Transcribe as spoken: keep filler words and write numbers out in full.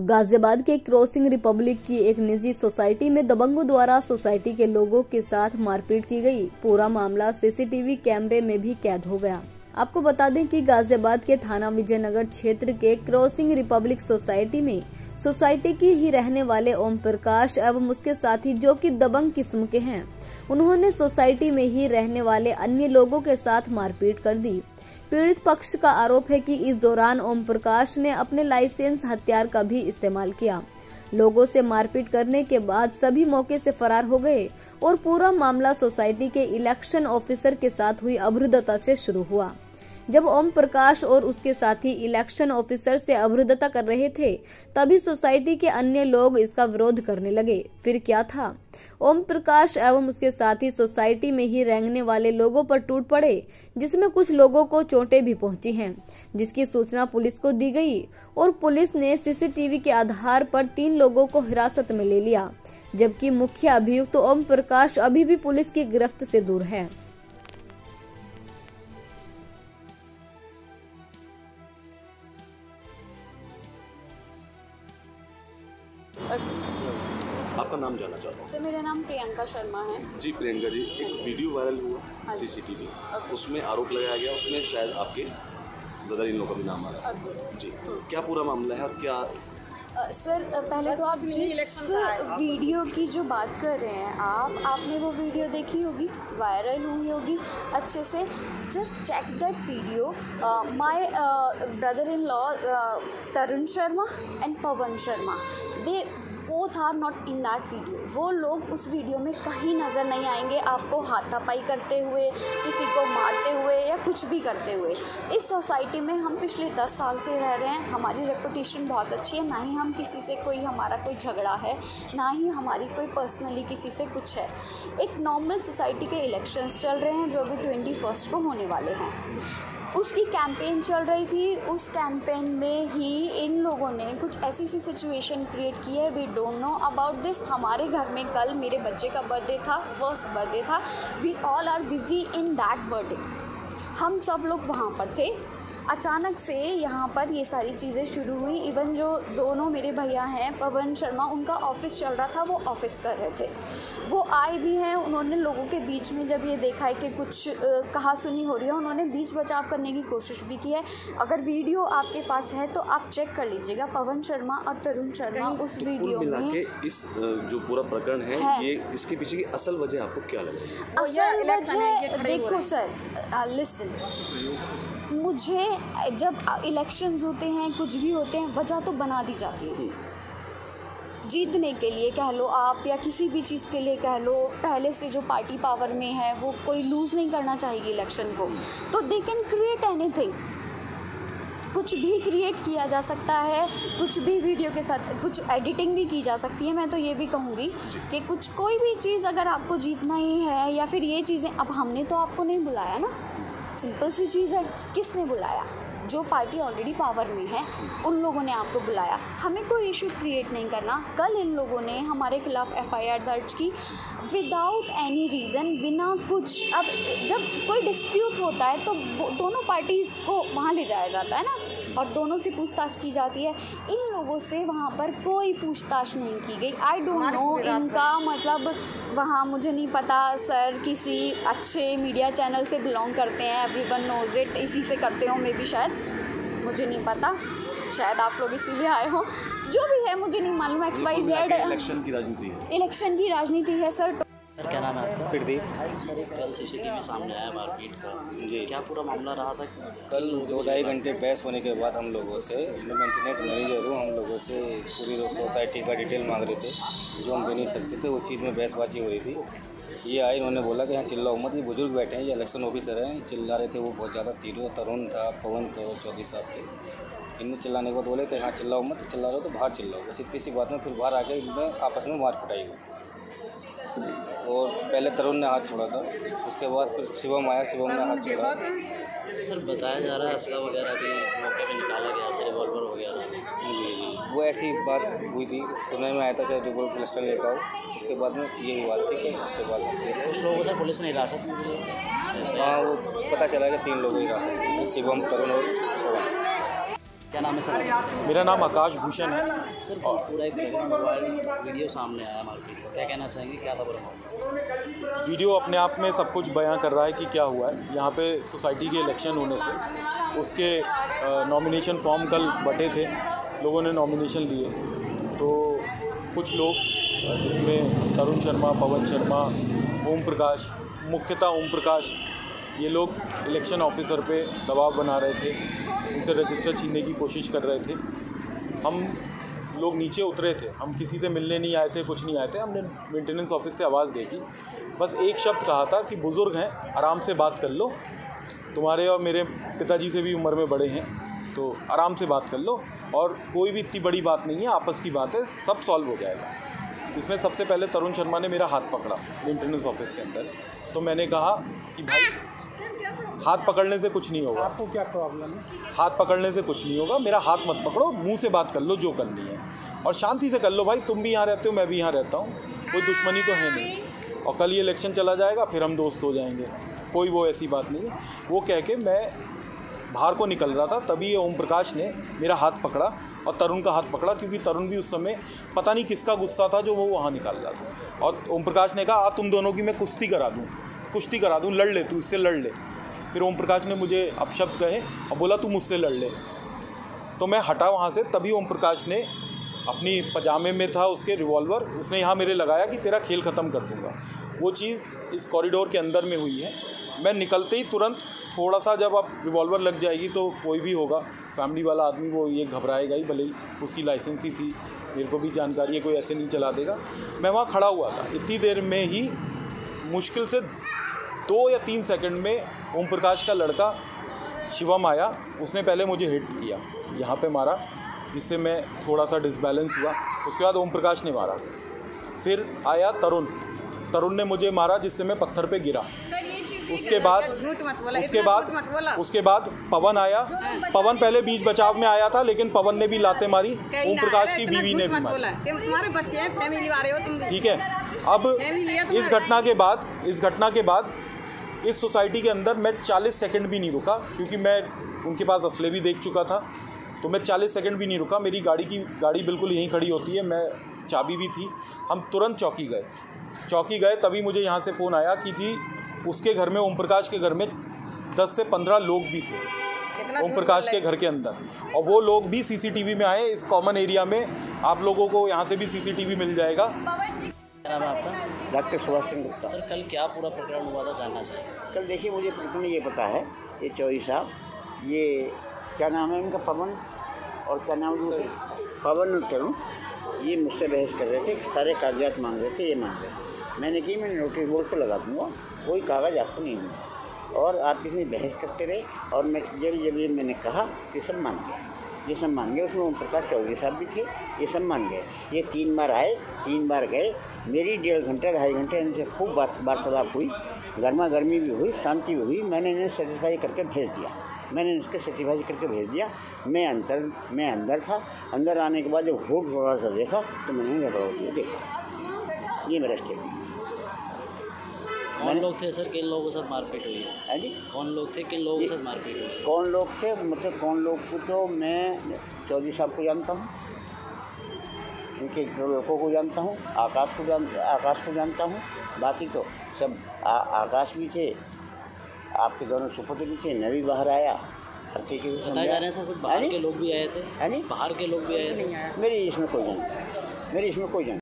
गाजियाबाद के Crossing Republic की एक निजी सोसाइटी में दबंगों द्वारा सोसाइटी के लोगों के साथ मारपीट की गई। पूरा मामला सीसीटीवी कैमरे में भी कैद हो गया। आपको बता दें कि गाजियाबाद के थाना विजयनगर क्षेत्र के क्रॉसिंग रिपब्लिक सोसाइटी में सोसाइटी की ही रहने वाले ओम प्रकाश एवं उसके साथी, जो कि दबंग किस्म के हैं, उन्होंने सोसाइटी में ही रहने वाले अन्य लोगों के साथ मारपीट कर दी। पीड़ित पक्ष का आरोप है कि इस दौरान ओम प्रकाश ने अपने लाइसेंस हथियार का भी इस्तेमाल किया। लोगों से मारपीट करने के बाद सभी मौके से फरार हो गए और पूरा मामला सोसाइटी के इलेक्शन ऑफिसर के साथ हुई अभद्रता से शुरू हुआ। जब ओम प्रकाश और उसके साथी इलेक्शन ऑफिसर से अभद्रता कर रहे थे, तभी सोसाइटी के अन्य लोग इसका विरोध करने लगे। फिर क्या था, ओम प्रकाश एवं उसके साथी सोसाइटी में ही रहने वाले लोगों पर टूट पड़े, जिसमें कुछ लोगों को चोटें भी पहुंची हैं, जिसकी सूचना पुलिस को दी गई और पुलिस ने सीसीटीवी के आधार पर तीन लोगों को हिरासत में ले लिया, जबकि मुख्य अभियुक्त तो ओम प्रकाश अभी भी पुलिस की गिरफ्त से दूर है। आपका नाम जानना चाहता हूँ। सर, मेरा नाम प्रियंका शर्मा है। जी प्रियंका जी, एक वीडियो वायरल हुआ सीसीटीवी, उसमें आरोप लगाया गया, उसमें शायद आपके ब्रदर इन लोगों का भी नाम आ रहा है। जी, क्या पूरा मामला है और क्या? आ, सर, पहले तो आप जिस वीडियो की जो बात कर रहे हैं आप आपने वो वीडियो देखी होगी, वायरल हुई होगी अच्छे से। Just check that video. My brother in law Tarun Sharma and Pawan Sharma, they both are not in that video. वो लोग उस वीडियो में कहीं नज़र नहीं आएंगे आपको हाथापाई करते हुए, किसी को मारते हुए या कुछ भी करते हुए। इस सोसाइटी में हम पिछले दस साल से रह रहे हैं, हमारी रेपुटेशन बहुत अच्छी है। ना ही हम किसी से कोई हमारा कोई झगड़ा है, ना ही हमारी कोई पर्सनली किसी से कुछ है। एक नॉर्मल सोसाइटी के इलेक्शंस चल रहे हैं जो अभी ट्वेंटी फर्स्ट को होने वाले हैं, उसकी कैंपेन चल रही थी। उस कैंपेन में ही इन लोगों ने कुछ ऐसी सी सिचुएशन क्रिएट की है। We don't know about this. हमारे घर में कल मेरे बच्चे का बर्थडे था, फर्स्ट बर्थडे था। We all are busy in that birthday. हम सब लोग वहाँ पर थे। अचानक से यहाँ पर ये सारी चीज़ें शुरू हुई। इवन जो दोनों मेरे भैया हैं पवन शर्मा, उनका ऑफिस चल रहा था, वो ऑफिस कर रहे थे। वो आए भी हैं, उन्होंने लोगों के बीच में जब ये देखा है कि कुछ कहा सुनी हो रही है, उन्होंने बीच बचाव करने की कोशिश भी की है। अगर वीडियो आपके पास है तो आप चेक कर लीजिएगा। पवन शर्मा और तरुण शर्मा उस वीडियो में के इस जो पूरा प्रकरण है, है ये इसके पीछे की असल वजह आपको क्या लगा? असल वजह देखो सर, लिसन, मुझे जब इलेक्शंस होते हैं, कुछ भी होते हैं, वजह तो बना दी जाती है जीतने के लिए कह लो आप, या किसी भी चीज़ के लिए कह लो। पहले से जो पार्टी पावर में है वो कोई लूज़ नहीं करना चाहिए इलेक्शन को, तो दे कैन क्रिएट एनीथिंग। कुछ भी क्रिएट किया जा सकता है, कुछ भी वीडियो के साथ कुछ एडिटिंग भी की जा सकती है। मैं तो ये भी कहूँगी कि कुछ कोई भी चीज़ अगर आपको जीतना ही है, या फिर ये चीज़ें, अब हमने तो आपको नहीं बुलाया ना, सिंपल सी चीज़ है। किसने बुलाया? जो पार्टी ऑलरेडी पावर में है उन लोगों ने आपको बुलाया। हमें कोई इशू क्रिएट नहीं करना। कल इन लोगों ने हमारे खिलाफ एफआईआर दर्ज की विदाउट एनी रीज़न, बिना कुछ। अब जब कोई डिस्प्यूट होता है तो दोनों पार्टीज़ को वहाँ ले जाया जाता है ना, और दोनों से पूछताछ की जाती है। इन लोगों से वहाँ पर कोई पूछताछ नहीं की गई। आई डोंट नो इनका मतलब, वहाँ मुझे नहीं पता सर, किसी अच्छे मीडिया चैनल से बिलोंग करते हैं, एवरीवन नोज इट, इसी से करते हो मे बी, शायद, मुझे नहीं पता, शायद आप लोग इसीलिए आए हो, जो भी है मुझे नहीं मालूम। एक्स वाई जेड इलेक्शन की राजनीति है, इलेक्शन की राजनीति है सर। सर, क्या नाम है आपका? प्रदीप। सर, कल सीसीटीवी सामने आया मारपीट का, जी, क्या पूरा मामला रहा था? कल दो ढाई घंटे बहस होने के बाद हम लोगों से, मैं मेंटेनेंस मैनेजर हूँ, हम लोगों से पूरी सोसाइटी का डिटेल मांग रहे थे, जो हम दे नहीं सकते थे। वो चीज़ में बहसबाजी हो रही थी। ये आए, इन्होंने बोला कि यहाँ चिल्लाओ मत, ये बुजुर्ग बैठे हैं, ये इलेक्शन ऑफिसर हैं, चिल्ला रहे थे वो बहुत ज़्यादा। तीनों तरुण था, पवन था, चौधरी साहब थे। इनने चिल्लाने के बाद बोले कि यहाँ चिल्लाओ मत, चिल्ला रहे हो तो बाहर चिल्लाओ। बस इतनी सी बात में फिर बाहर आके इनमें आपस में मार पिटाई हुई। और पहले तरुण ने हाथ छोड़ा था, उसके बाद फिर शिवम आया, शिवम ने हाथ छोड़ा। सर, बताया जा रहा है असला वगैरह भी मौके पे निकाला गया था, रिवॉल्वर वगैरह। जी, वो ऐसी बात हुई थी, सुनने में आया था कि रिवॉल्वर पिस्टल लेकर आओ। उसके बाद में यही बात थी कि उसके बाद कुछ लोगों से पुलिस ने हिरासत में लिया। हाँ, वो पता चला कि तीन लोगों की हिरासत में, शिवम, तरुण और पवन। क्या नाम है सर? मेरा नाम आकाश भूषण है। सर पूरा एक मोबाइल वीडियो सामने आया मार्केट को, क्या कहना चाहेंगे, क्या था पूरा मामला? वीडियो अपने आप में सब कुछ बयां कर रहा है कि क्या हुआ है। यहाँ पे सोसाइटी के इलेक्शन होने थे, उसके नॉमिनेशन फॉर्म कल बटे थे, लोगों ने नॉमिनेशन लिए, तो कुछ लोग जिसमें तरुण शर्मा, पवन शर्मा, ओम प्रकाश, मुख्यतः ओम प्रकाश, ये लोग इलेक्शन ऑफिसर पे दबाव बना रहे थे, उनसे रजिस्टर छीनने की कोशिश कर रहे थे। हम लोग नीचे उतरे थे, हम किसी से मिलने नहीं आए थे, कुछ नहीं आए थे। हमने मेंटेनेंस ऑफिस से आवाज़ दी थी, बस एक शब्द कहा था कि बुज़ुर्ग हैं, आराम से बात कर लो, तुम्हारे और मेरे पिताजी से भी उम्र में बड़े हैं, तो आराम से बात कर लो, और कोई भी इतनी बड़ी बात नहीं है, आपस की बात है, सब सॉल्व हो जाएगा। इसमें सबसे पहले तरुण शर्मा ने मेरा हाथ पकड़ा मेंटेनेंस ऑफिस के अंदर, तो मैंने कहा कि भाई हाथ पकड़ने से कुछ नहीं होगा। आपको क्या प्रॉब्लम है? हाथ पकड़ने से कुछ नहीं होगा, मेरा हाथ मत पकड़ो, मुंह से बात कर लो जो करनी है, और शांति से कर लो भाई, तुम भी यहाँ रहते हो, मैं भी यहाँ रहता हूँ, कोई दुश्मनी तो है नहीं, और कल ये इलेक्शन चला जाएगा, फिर हम दोस्त हो जाएंगे, कोई वो ऐसी बात नहीं है। वो कह के मैं बाहर को निकल रहा था, तभी ये ओम प्रकाश ने मेरा हाथ पकड़ा और तरुण का हाथ पकड़ा, क्योंकि तरुण भी उस समय पता नहीं किसका गुस्सा था जो वो वहाँ निकाल रहा था, और ओम प्रकाश ने कहा आ तुम दोनों की मैं कुश्ती करा दूँ, कुश्ती करा दूँ, लड़ ले तू, इससे लड़ ले। फिर ओम प्रकाश ने मुझे अपशब्द कहे और बोला तू मुझसे लड़ ले, तो मैं हटा वहाँ से। तभी ओम प्रकाश ने अपनी पजामे में था उसके रिवॉल्वर, उसने यहाँ मेरे लगाया कि तेरा खेल ख़त्म कर दूँगा। वो चीज़ इस कॉरिडोर के अंदर में हुई है। मैं निकलते ही तुरंत थोड़ा सा, जब अब रिवॉल्वर लग जाएगी तो कोई भी होगा फैमिली वाला आदमी, वो ये घबराएगा ही, भले ही उसकी लाइसेंस ही थी, मेरे को भी जानकारी है, कोई ऐसे नहीं चला देगा। मैं वहाँ खड़ा हुआ था, इतनी देर में ही मुश्किल से दो या तीन सेकंड में ओम प्रकाश का लड़का शिवम आया, उसने पहले मुझे हिट किया, यहाँ पे मारा, जिससे मैं थोड़ा सा डिसबैलेंस हुआ। उसके बाद ओम प्रकाश ने मारा, फिर आया तरुण, तरुण ने मुझे मारा, जिससे मैं पत्थर पे गिरा। उसके बाद उसके बाद उसके बाद पवन आया, पवन पहले बीच बचाव में आया था, लेकिन पवन ने भी लाते मारी, ओम प्रकाश की बीवी ने भी मारी, तुम्हारे बच्चे हैं, फैमिली वाले हो तुम, ठीक है। अब इस घटना के बाद इस घटना के बाद इस सोसाइटी के अंदर मैं चालीस सेकंड भी नहीं रुका, क्योंकि मैं उनके पास असले भी देख चुका था, तो मैं चालीस सेकंड भी नहीं रुका। मेरी गाड़ी की गाड़ी बिल्कुल यहीं खड़ी होती है, मैं चाबी भी थी, हम तुरंत चौकी गए चौकी गए तभी मुझे यहाँ से फ़ोन आया कि जी उसके घर में, ओम प्रकाश के घर में दस से पंद्रह लोग भी थे ओम प्रकाश के घर के अंदर, और वो लोग भी सीसीटीवी में आए। इस कॉमन एरिया में आप लोगों को यहाँ से भी सीसीटीवी मिल जाएगा। क्या नाम है आपका? डॉक्टर सुभाष चंद्र गुप्ता। सर कल क्या पूरा प्रकरण हुआ था, जानना चाहिए। कल देखिए, मुझे प्रकरण ये पता है, ये चौधरी साहब, ये क्या नाम है उनका, पवन और क्या नाम है पवन और तरुण, ये मुझसे बहस कर रहे थे, सारे कागजात मांग रहे थे, ये मांग रहे थे। मैंने की मैंने नोटिस बोर्ड पर लगा दूँगा, कोई कागज़ आपको नहीं दूँगा, और आप इसमें बहस करते रहे, और मैं जब जब ये मैंने कहा कि सब मान गए, ये सब मान गए। उसमें ओम प्रकाश चौधरी साहब भी थे, ये सब मान गए। ये तीन बार आए, तीन बार गए, मेरी डेढ़ घंटे ढाई घंटे इनसे खूब बात वार्तालाप हुई, गर्मा गर्मी भी हुई, शांति भी हुई। मैंने इन्हें सेटिस्फाई करके भेज दिया मैंने इसके सेटिस्फाई करके भेज दिया। मैं अंदर मैं अंदर था, अंदर आने के बाद जब घूट थोड़ा सा देखा तो मैंने झगड़ा होती देखा। ये मेरा स्टेटमेंट। कौन लोग थे सर, किन लोगों के साथ मारपीट हुई है जी? कौन लोग थे, किन लोगों के साथ मारपीट हुई? कौन लोग थे मतलब कौन लोग को तो मैं चौधरी साहब को जानता हूँ, उनके लड़कों को जानता हूँ, आकाश को जान आकाश को जानता हूँ, बाकी तो सब आ, आकाश भी थे, आपके दोनों सुपुत्र भी थे, मैं भी बाहर आया। बताए जा रहे हैं सर कुछ बाहर के लोग भी आए थे? है नहीं, बाहर के लोग भी आए थे। मेरी इसमें कोई जानकारी मेरी इसमें कोई जानकारी